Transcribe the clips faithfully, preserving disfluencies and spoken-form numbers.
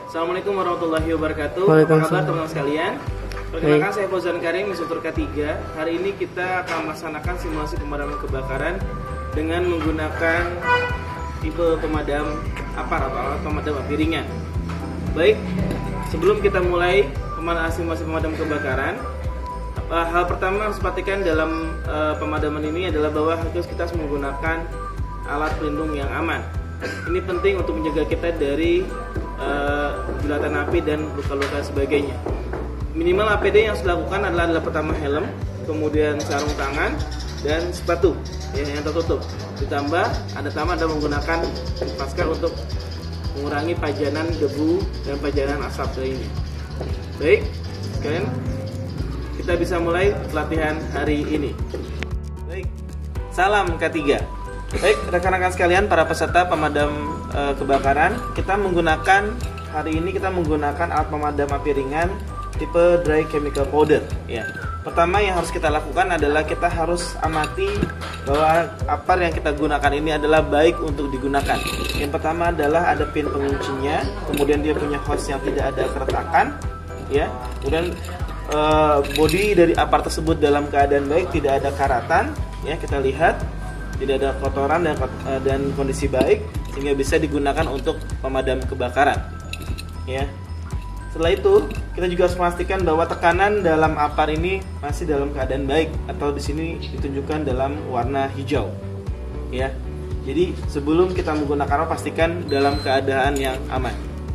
Assalamualaikum warahmatullahi wabarakatuh. Apa kabar teman-teman sekalian? Perkenalkan, saya Fauzan Karim, instruktur K tiga. Hari ini kita akan melaksanakan simulasi pemadaman kebakaran dengan menggunakan tipe pemadam apar atau alat pemadam api ringan. Baik, sebelum kita mulai simulasi pemadam kebakaran, hal pertama harus perhatikan dalam uh, pemadaman ini adalah bahwa harus kita harus menggunakan alat pelindung yang aman. Ini penting untuk menjaga kita dari uh, julatan api dan luka-luka sebagainya. Minimal A P D yang harus dilakukan adalah, adalah pertama helm, kemudian sarung tangan dan sepatu ya, yang tertutup. Ditambah ada tambah ada menggunakan masker untuk mengurangi pajanan debu dan pajanan asap lainnya. Baik, kalian kita bisa mulai pelatihan hari ini. Baik, salam K tiga. Baik, rekan-rekan sekalian, para peserta pemadam e, kebakaran, kita menggunakan hari ini kita menggunakan alat pemadam api ringan tipe dry chemical powder. Ya, pertama yang harus kita lakukan adalah kita harus amati bahwa apar yang kita gunakan ini adalah baik untuk digunakan. Yang pertama adalah ada pin penguncinya, kemudian dia punya hose yang tidak ada keretakan, ya, kemudian Uh, bodi dari apar tersebut dalam keadaan baik, tidak ada karatan, ya, kita lihat tidak ada kotoran dan, uh, dan kondisi baik sehingga bisa digunakan untuk pemadam kebakaran. Ya, setelah itu kita juga harus memastikan bahwa tekanan dalam apar ini masih dalam keadaan baik atau di sini ditunjukkan dalam warna hijau. Ya, jadi sebelum kita menggunakan pastikan dalam keadaan yang aman.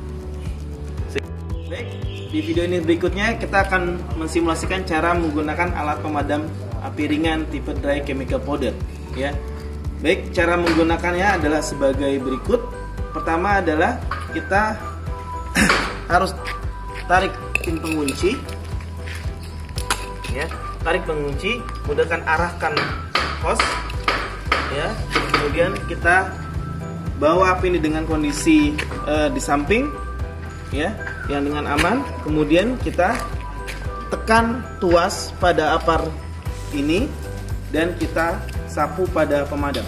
Baik. Di video ini berikutnya kita akan mensimulasikan cara menggunakan alat pemadam api ringan tipe dry chemical powder. Ya, baik, cara menggunakannya adalah sebagai berikut. Pertama adalah kita harus tarik pin pengunci. Ya, tarik pengunci, kemudian arahkan hose. Ya, kemudian kita bawa api ini dengan kondisi uh, di samping. Ya, yang dengan aman. Kemudian kita tekan tuas pada apar ini dan kita sapu pada pemadam.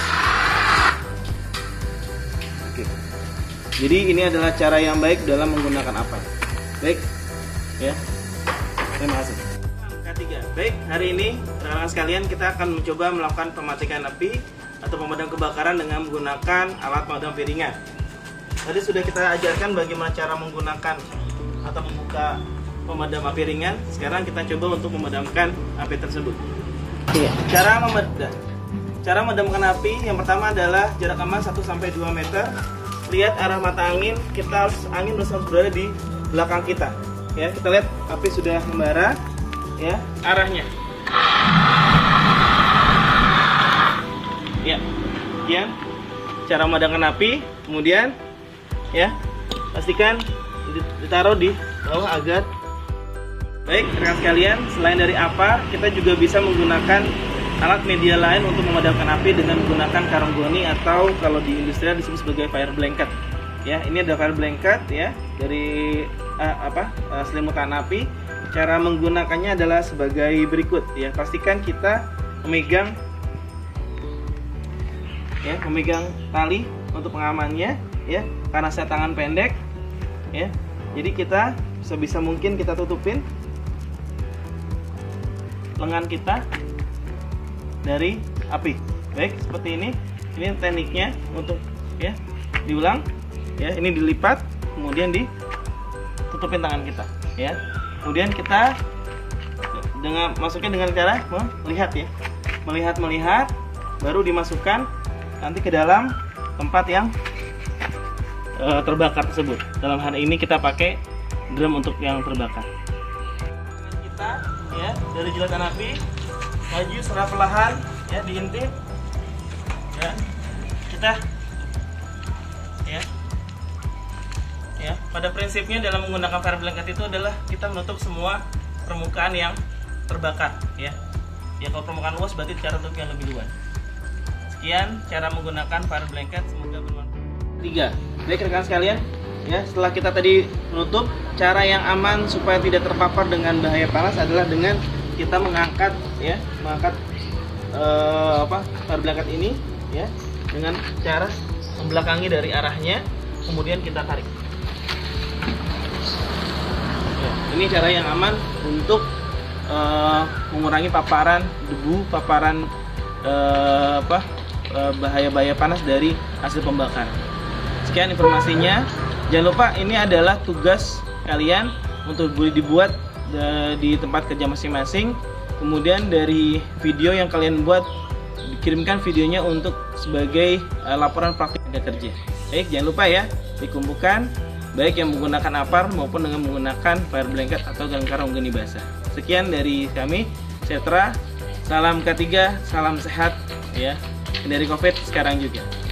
Oke. Jadi ini adalah cara yang baik dalam menggunakan apar. Baik, ya. Terima kasih. K tiga. Baik, hari ini rekan-rekan sekalian kita akan mencoba melakukan pematikan api atau pemadam kebakaran dengan menggunakan alat pemadam api ringan. Tadi sudah kita ajarkan bagaimana cara menggunakan atau membuka pemadam api ringan. Sekarang kita coba untuk memadamkan api tersebut. Iya. Cara memadam, cara memadamkan api yang pertama adalah jarak aman satu sampai dua meter. Lihat arah mata angin, kita harus angin harus berada di belakang kita. Ya, kita lihat api sudah membara. Ya, arahnya. Ya, ya. Cara memadamkan api, kemudian ya, pastikan ditaruh di bawah agar baik. Rekan sekalian, selain dari apar, kita juga bisa menggunakan alat media lain untuk memadamkan api dengan menggunakan karung goni atau kalau di industri disebut sebagai fire blanket. Ya, ini ada fire blanket ya dari uh, apa uh, selimutan api. Cara menggunakannya adalah sebagai berikut ya. Pastikan kita memegang ya, memegang tali untuk pengamannya ya, karena saya tangan pendek ya, jadi kita sebisa mungkin kita tutupin lengan kita dari api. Baik, seperti ini. Ini tekniknya untuk ya, diulang ya, ini dilipat kemudian ditutupin tangan kita ya. Kemudian kita dengan masuknya dengan cara melihat ya, melihat melihat baru dimasukkan nanti ke dalam tempat yang terbakar tersebut. Dalam hal ini kita pakai drum untuk yang terbakar. Kita ya dari julatan api maju secara perlahan ya, diintip ya, kita ya ya pada prinsipnya dalam menggunakan fire blanket itu adalah kita menutup semua permukaan yang terbakar ya. Ya, kalau permukaan luas berarti cara untuk yang lebih luas. Sekian cara menggunakan fire blanket, semoga bermanfaat. Tiga. Baik rekan sekalian, ya, setelah kita tadi menutup, cara yang aman supaya tidak terpapar dengan bahaya panas adalah dengan kita mengangkat ya, mengangkat uh, apa fire blanket ini ya, dengan cara membelakangi dari arahnya, kemudian kita tarik. Ini cara yang aman untuk uh, mengurangi paparan debu, paparan uh, apa bahaya-bahaya panas dari hasil pembakaran. Sekian informasinya. Jangan lupa ini adalah tugas kalian untuk dibuat di tempat kerja masing-masing. Kemudian dari video yang kalian buat, dikirimkan videonya untuk sebagai uh, laporan praktik kerja. Baik, jangan lupa ya, dikumpulkan baik yang menggunakan apar maupun dengan menggunakan fire blanket atau galangkara unggeni basah. Sekian dari kami, Setra. Salam K tiga, salam sehat ya. Dari COVID sekarang juga.